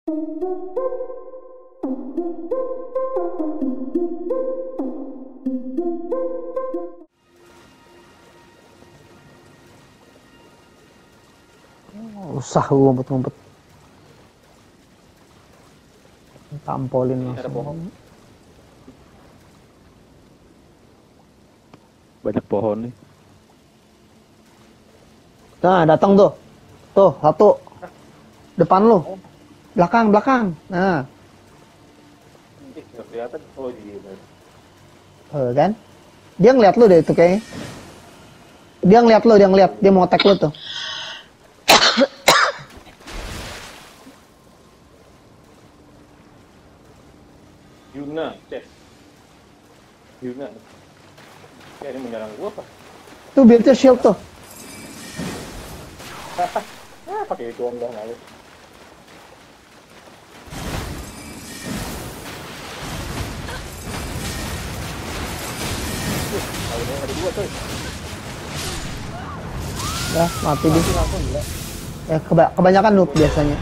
Usah gue ngumpet-ngumpet. Tampolin langsung. Banyak pohon nih. Nah, datang tuh. Tuh, satu. Depan lu. Belakang. Nah. Nggak kelihatan. Oh iya. Kan? Dia ngeliat lu deh itu kayaknya. Dia ngeliat. Dia mau attack lu tuh. Yuna. Ya, ini menyerang gua apa? Tuh, build-nya shield tuh. Pakai itu enggak ngalir. Ada dua coy. Ya, mati dia. Ya, kebanyakan noob biasanya.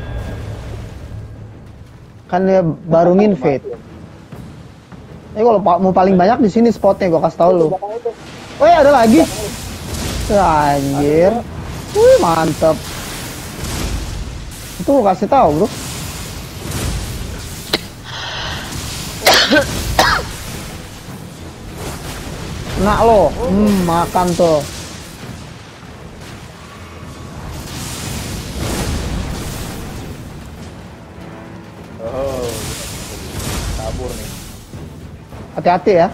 Kan dia baru nginvade. Ini kalau mau paling banyak di sini spotnya, gua kasih tau lu. Oh ya, ada lagi. Anjir. Wih, mantep. Itu gua kasih tahu, bro. Nah lo, makan tuh. Oh, kabur nih. Hati-hati ya.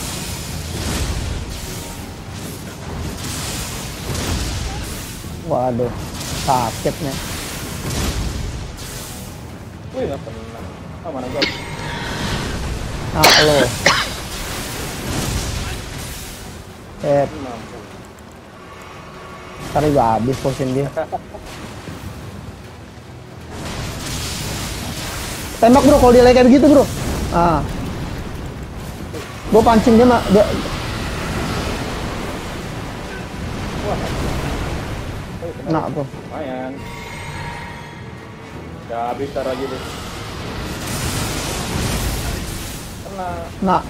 Waduh, sakitnya. Wih, nggak pernah. Ah, mana gua? Nah lo. Mampu. Ntar juga habis potion dia. Tembak bro, kalau dia lagi kayak begitu bro. Ah. Gue pancing dia mah. Nah tuh. Lumayan. Ya habis tar lagi deh. Kena. Nah.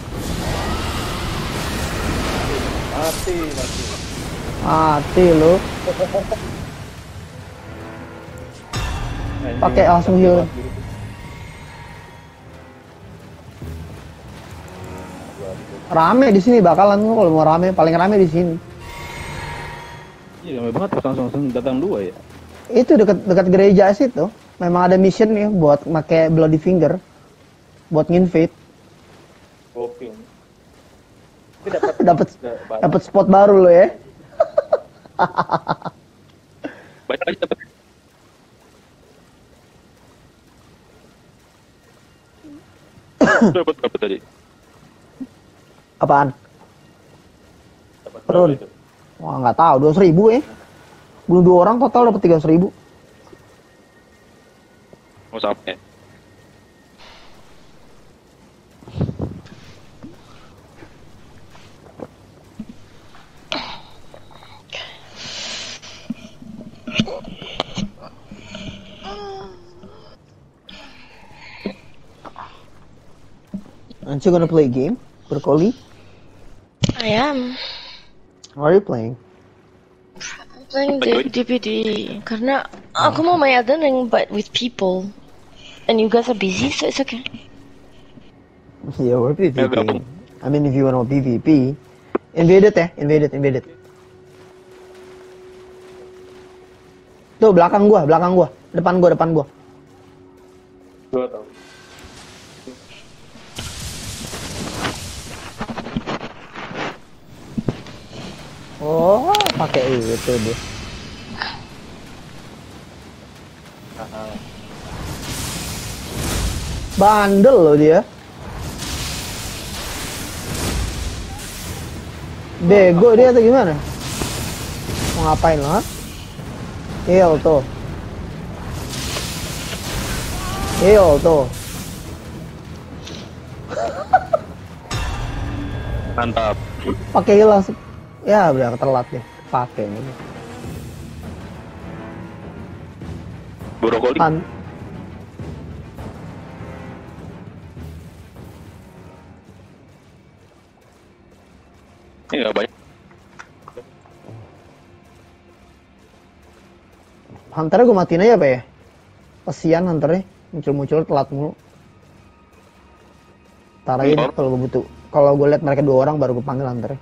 Mati lu. Pakai langsung heal. Rame di sini bakalan kalau mau rame, paling rame di sini. Iya, rame banget pas langsung datang dua ya. Itu dekat gereja situ. Memang ada mission nih buat pakai Bloody Finger buat nginvade. Gokil. dapat spot baru lo ya. Banyak aja dapat. Dapat berapa tadi? Apaan? Dapat Run. Wah, nggak tahu, 200.000 ya. Bunuh 2 orang total dapat 300.000. Oh, sampai. Aren't you gonna play a game, Broccoli? I am. What are you playing? I'm playing the DPD karena aku mau main Elden Ring but with people, and you guys are busy, so it's okay. Yeah, we're PvP. I mean, if you wanna PvP, invaded ya, invaded. Tuh belakang gua, depan gua. Gua tahu. Oh, pakai itu deh. Bandel loh dia. Bego dia atau gimana? Mau ngapain lo? Heal tuh. Mantap. Pakai heal langsung. Ya udah telat deh. Pakai ini. Brokoli. Ini nggak banyak. Hunternya gue matiin aja apa ya? Kasian hunternya, muncul-muncul telat mulu. Ntar aja deh kalau gue butuh. Kalau gue liat mereka 2 orang baru gue panggil hunternya.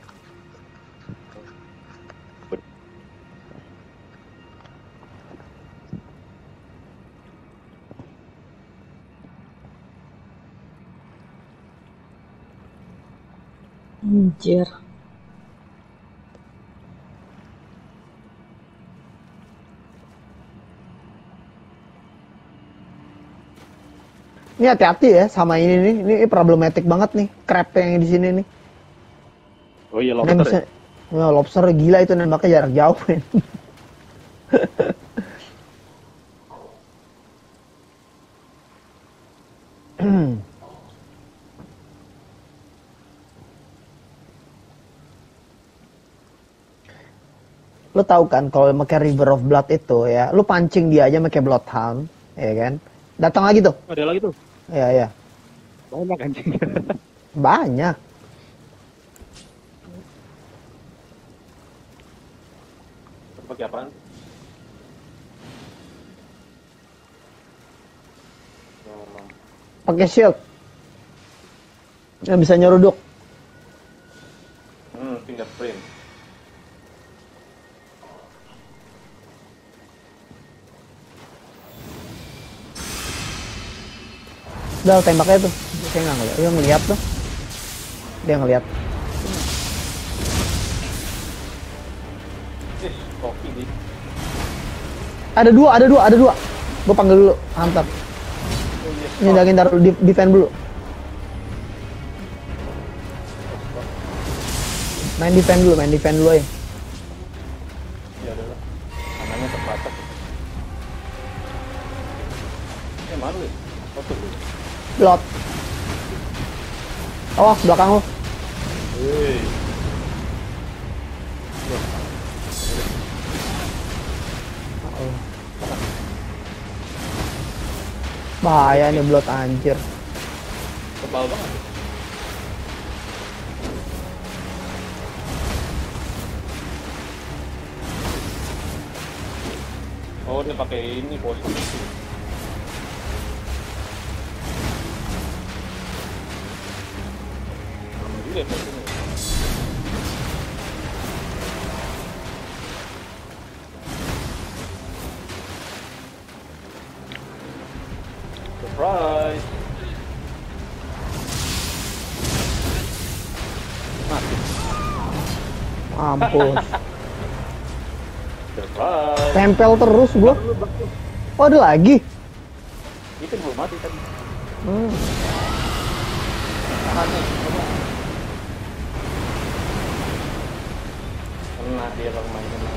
Anjir. Ini hati-hati ya sama ini nih. Ini problematik banget nih. Crab yang di sini nih. Oh iya, Ini lobster. bisa, lobster gila itu nembaknya jarak jauh. Men. Lu tahu kan kalau pakai River of Blood itu ya, lu pancing dia aja pakai Bloodhound, ya kan? Datang lagi tuh. Ada lagi tuh. Ya ya. Banyak anjing. Banyak. Pakai apaan? Pakai shield. Yang bisa nyeruduk. Fingerprint. Udah tembaknya tuh. Saya nggak ngeliat. Dia ngeliat tuh. Dia ngeliat. Kopi nih. Ada dua. Gue panggil dulu hunter. Nyindangin taruh defend dulu. Main defend dulu ya. Ya udah lah. Anaknya terbatas. Mana lu? Foto lu. Blood. Awas belakang lu. Hei. Bahaya nih Blood anjir. Tebal banget. Oh, dia pakai ini posisi. Sama juga posisinya. Surprise. Mati. Mampus. Surprise. Tempel terus gua. Oh ada lagi. Itu belum mati tadi. Hmm. Tahan nih, coba. Kena dia kalau main kena.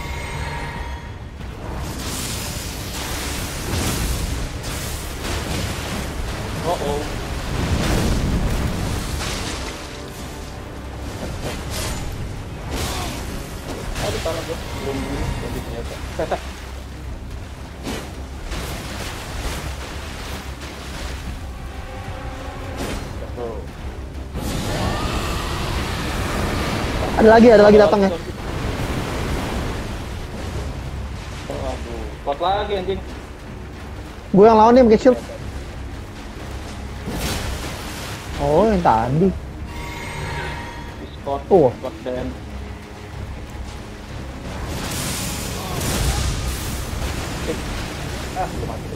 Oh. Aduh, tangan gue belum jadi ternyata. Ada lagi datang ya. Aduh, kuat lagi anjing. Gue yang lawan nih pakai shield. Oh yang tadi. Discord, Oh. Discord dan belum mati.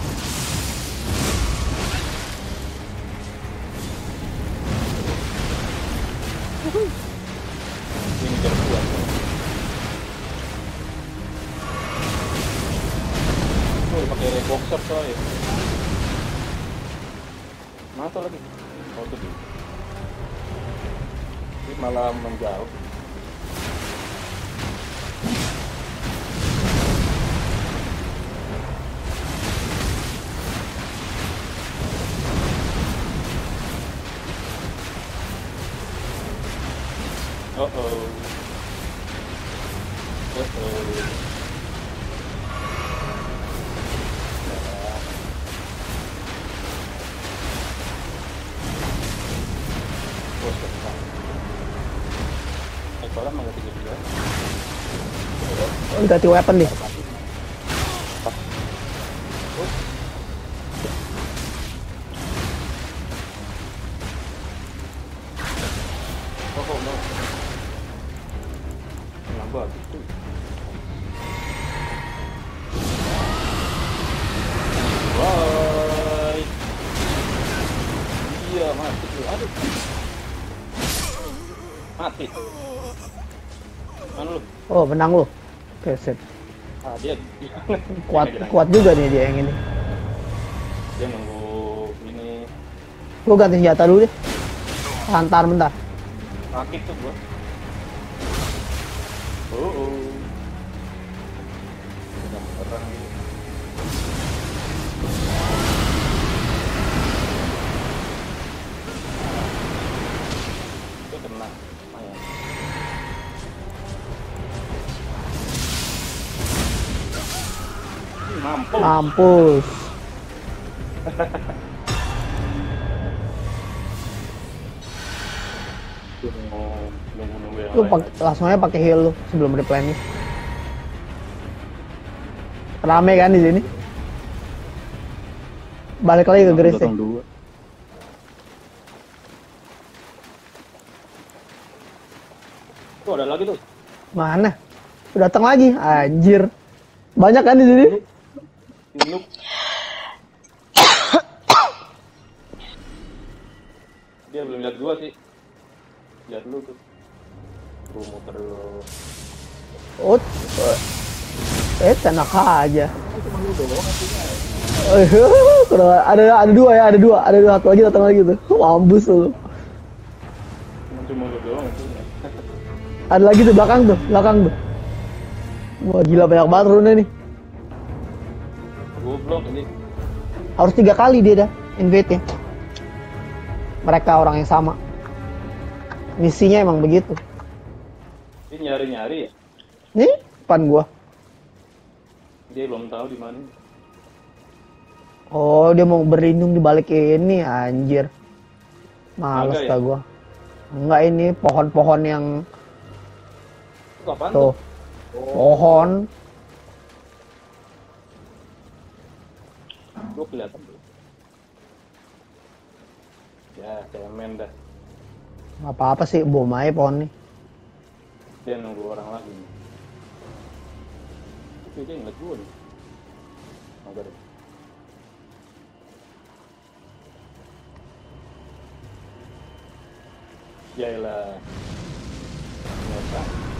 Ini jam 2. Oh, pakai reboxer coy. Mata lagi. Oh, tuh. Ini malah menjauh. Uh-oh. ganti weapon nih. Oh, no. Nambah. Wah. Iya, mati lu. Aduh. Mati. Mana lu? Oh, menang lu. Oke, sip. Ah, dia Kuat juga nih dia yang ini. Dia nunggu ini Gua ganti senjata dulu deh. Tahan bentar. sakit tuh gua. Oh. Udah terang gitu. Itu kena. Lumayan. Mampus. Nunggu yang Lu lain. langsung aja pakai heal lu sebelum replenish. Rame kan di sini. Balik lagi ke Grace. Datang dua. Tuh ada lagi tuh. Mana? Udah datang lagi, anjir. Banyak kan di sini? Noob. Dia belum lihat gua sih. Lihat lu tuh. Gua muter dulu. Oh, enak aja. Ada dua ya, ada dua, satu lagi datang lagi tuh. Mampus lu. Cuma lu doang itu. Ada lagi tuh belakang tuh. Wah gila banyak banget rune nih. Goblok ini. Harus 3 kali dia dah invade-nya. Mereka orang yang sama. Misinya emang begitu. Dia nyari-nyari ya. Nih, depan gua. Dia belum tahu di mana. Oh, dia mau berlindung di balik ini, anjir. Males Naga ya? dah gua. Enggak, ini pohon-pohon yang Itu apaan tuh. tuh? Pohon. Gua kelihatan tuh. Ya, cemen dah. Nggak apa-apa sih, bom aja pohon nih. Dia nunggu orang lagi nih. Tapi dia ngeliat gua nih. Agak deh. Yaelah. Biasa.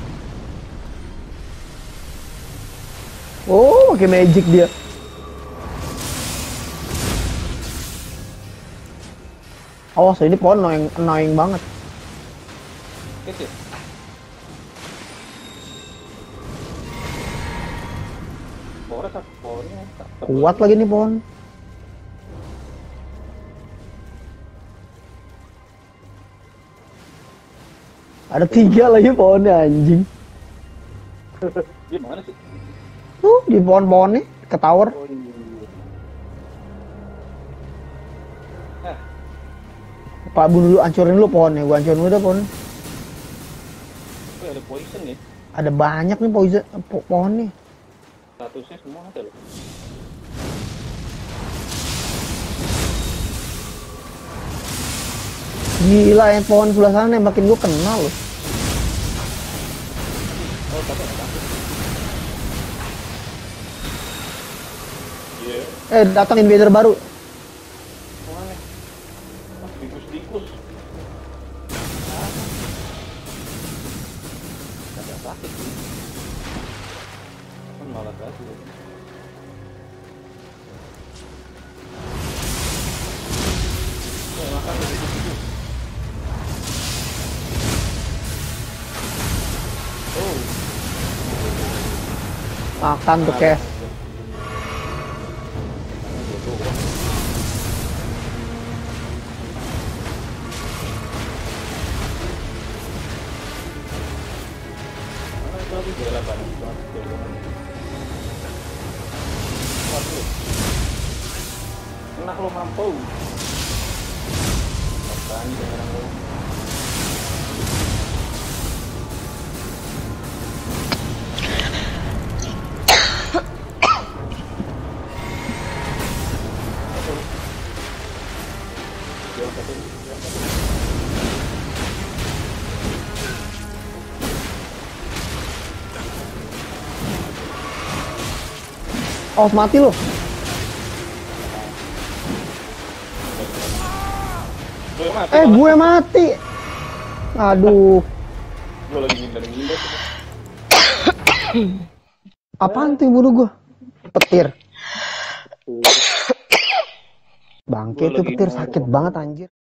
Oh, pakai magic dia. Awas, ini pohon annoying banget. Kecil. Pohonnya Kuat lagi nih pohon. Ada 3 lagi pohonnya, anjing. Di mana sih? Tuh, di pohon-pohon nih, ke tower. Oh iya. Pak bunuh dulu, hancurin dulu pohonnya. Gua hancurin dulu dah pohon. Ada poison nih. Ada banyak nih pohon nih. Statusnya semua ada loh. Gila, yang pohon sebelah sana nembakin gua kenal loh. Oh, tapi ada. Iya. Datang invader baru. Mana? Dikus. Agak sakit sih. Kan malah kasih. Makan dikus. Oh. Makan tuh cash. Enak lo mampu. Makanya jangan lo. Awas mati lo. Gue mati. Aduh. Gue lagi ngindar-ngindar. Apaan tuh yang bunuh gue? Petir. Bangke itu petir sakit banget anjir.